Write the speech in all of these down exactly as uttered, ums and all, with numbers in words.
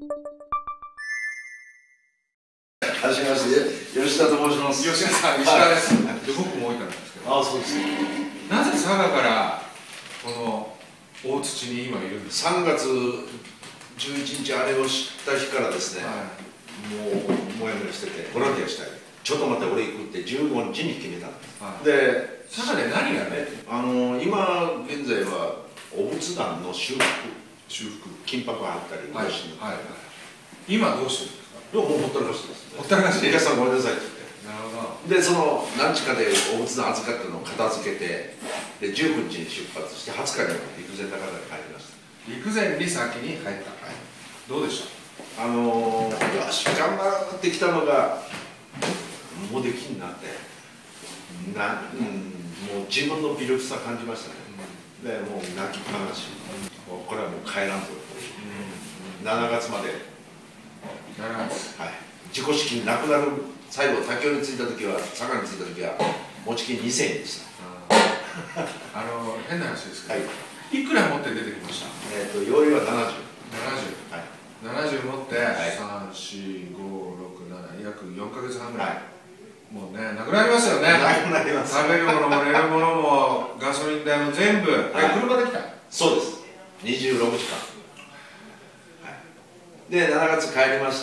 はじめまして、吉田と申します。 吉田さん、石田です。で、僕も大分なんですけど。 ああ、そうですね。 なぜ佐賀からこの大槌に今いるんですか。 さんがつじゅういちにちあれを知った日からですね、はい、もうもやもやしててボランティアしたい。ちょっと待って俺行くってじゅうごにちに決めたんです。はい、で、 佐賀で何がね、 あの今現在はお仏壇の修復、 修復、 金箔貼ったり、 はいはいはい、今どうしてるんですか。 いや、もうほったらかしです。 ほったらかし。 お客さんごめんなさいって言って。 なるほど。 で、その何日かでお仏壇預かったのを片付けて、でじゅうくにちに出発してはつかには陸前高田に帰りました。 陸前に先に入った。はい、どうでした。 あのー、よし頑張ろうってきたのがもうできんなってな、うん、もう自分の微力さ感じましたね。うん、でもう泣きっぱなし、うん、これはもう帰らんと、うん、しちがつまで、 しちがつ、 はい、自己資金なくなる。最後東京に着いた時は佐賀に着いた時は持ち金にせんえんでした。 あの変な話ですけど、はい、いくら持って出てきました。 えっと用意はななじゅう。 ななじゅう、はい、ななじゅう持って、はい、さん、し、ご、ろく、なな、約よんかげつはんぐらい、はい、もうね、なくなりますよね。 なくなります。 食べるものも寝るものもガソリン代も全部、はい、車で来た。 そうです。にじゅうろくじかん、はい、でしちがつ帰りまして、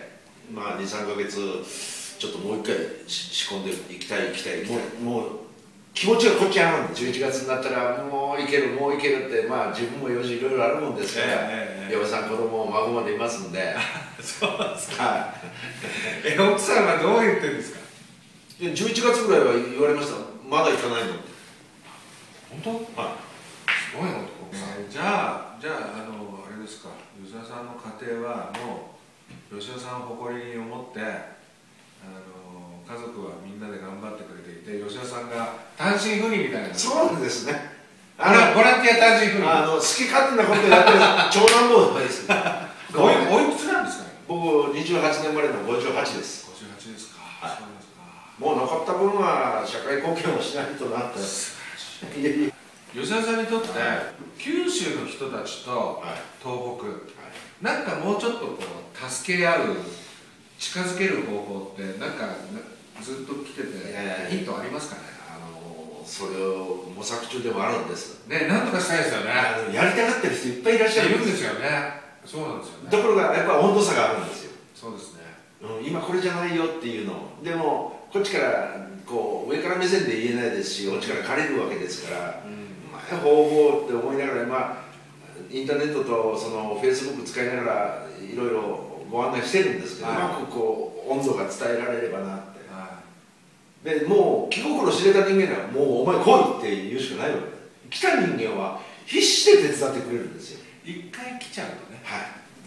まあに、さんかげつちょっともう一回仕込んでいきたい行きたい行きたい、もう気持ちがこっちあるんで、じゅういちがつになったらもういけるもういけるって、まあ自分も用事いろいろあるもんですから、えーえー、嫁さん子供孫までいますんで。 そうですか。え、奥さんはどう言ってるんですか。 じゅういちがつぐらいは言われました。まだ行かないのって。 本当？はい。すごいな、奥さん。じゃあじゃああのあれですか、吉田さんの家庭はもう吉田さんを誇りに思って、あの家族はみんなで頑張ってくれていて、吉田さんが単身赴任みたいな。 そうなんですね。 あのボランティア単身赴任、 あの好き勝手なことやってる長男坊です。 おいおいくつなんですか。 僕にじゅうはちねん生まれのごじゅうはちです。 ごじゅうはちですか。 はい、そうですか。もう残った分は社会貢献をしないとなって。 吉田さんにとって、はい、九州の人たちと東北、はい、なんかもうちょっとこう助け合う、近づける方法ってなんかずっと来てて、ヒントありますかね。 あのそれを模索中でもあるんですね。なんとかしたいですよね。 やりたがってる人いっぱいいらっしゃるんですよね。そうなんですよね。 ところがやっぱり温度差があるんですよ。 そうですね、 うん、今これじゃないよっていうのでもこっちからこう上から目線で言えないですし、こっちから借りるわけですから、うん、まあ、方法って思いながら、まあ、インターネットとそのフェイスブック使いながらいろいろご案内してるんですけど、はい、うまくこう温度が伝えられればなって、はい、でもう気心知れた人間はもうお前来いって言うしかないわけ。来た人間は必死で手伝ってくれるんですよ。 一回来ちゃうとね。 はい、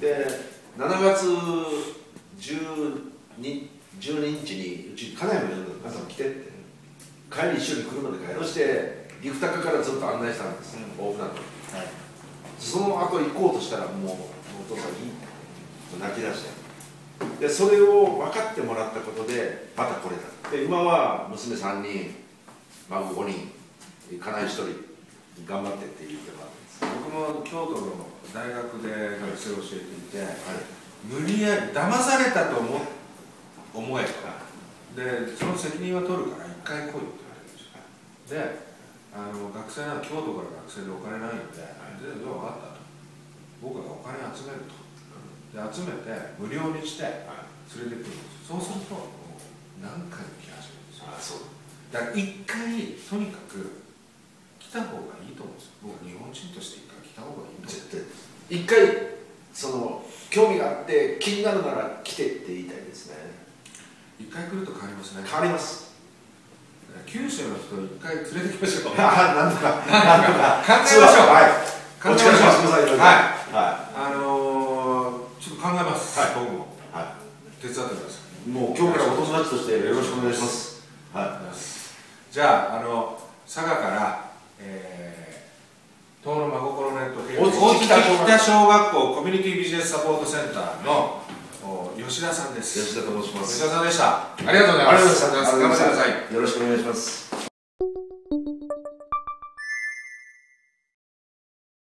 でしちがつじゅうににちにうち金山に呼んで「皆さん来て」って帰り一緒に車で帰ろうして陸高からずっと案内したんです、うん、大船渡、はい、その後行こうとしたらもうお父さんいいって泣き出して、でそれを分かってもらったことでまた来れた。で今は娘さんにん孫ごにん家内ひとり頑張ってって言ってもらってます。 僕も京都の大学で学生を教えていて、はい、無理やり騙されたと思思えと、でその責任は取るから一回来いって言われるんですよ。であの学生なら京都から学生でお金ないんで、はい、で分かったと、僕がお金集めると、で集めて無料にして連れてくるんですよ。そうするともう何回も来始めるんですよ。ああ、そうだから一回とにかく来た方がいいと思うんですよ。僕日本人として一回来た方がいいと思うんです。 絶対一回その興味があって気になるなら来てって言いたいですね。 一回来ると変わりますね。 変わります。 九州の人を一回連れてきましょう。 なんとかなんとか考えましょう。 はい。 考えましょう。 はい。 あのちょっと考えます。僕も。はい。手伝ってください。 もう今日からお友達としてよろしくお願いします。はい。 じゃああの佐賀から遠野真心ネット系大槌北小学校コミュニティビジネスサポートセンターの吉田さんです。 吉田と申します。 吉田さんでした。ありがとうございます。 ありがとうございます。 頑張ってください。 よろしくお願いします。